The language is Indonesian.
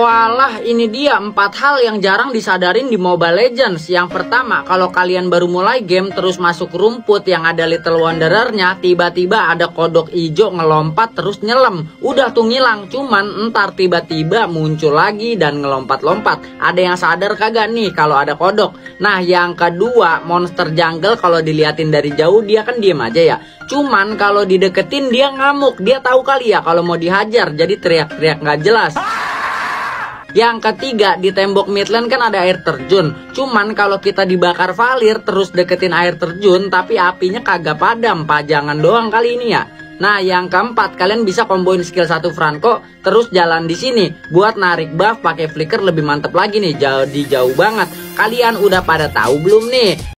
Walah, ini dia 4 hal yang jarang disadarin di Mobile Legends. Yang pertama, kalau kalian baru mulai game terus masuk rumput yang ada Little Wanderer-nya, tiba-tiba ada kodok hijau ngelompat terus nyelam. Udah tuh ngilang, cuman entar tiba-tiba muncul lagi dan ngelompat-lompat. Ada yang sadar kagak nih kalau ada kodok? Nah, yang kedua, monster jungle kalau diliatin dari jauh dia kan diem aja ya. Cuman kalau dideketin dia ngamuk. Dia tahu kali ya kalau mau dihajar, jadi teriak-teriak nggak jelas. Yang ketiga, di tembok Midland kan ada air terjun. Cuman kalau kita dibakar Valir terus deketin air terjun tapi apinya kagak padam, pajangan doang kali ini ya. Nah, yang keempat, kalian bisa komboin skill 1 Franco terus jalan di sini buat narik buff pakai flicker lebih mantep lagi nih, jauh banget. Kalian udah pada tahu belum nih?